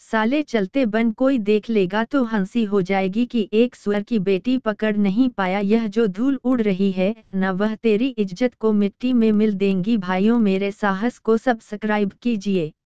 साले चलते बन कोई देख लेगा तो हंसी हो जाएगी कि एक सुअर की बेटी पकड़ नहीं पाया। यह जो धूल उड़ रही है न वह तेरी इज्जत को मिट्टी में मिल देंगी। भाइयों मेरे साहस को सब्सक्राइब कीजिए।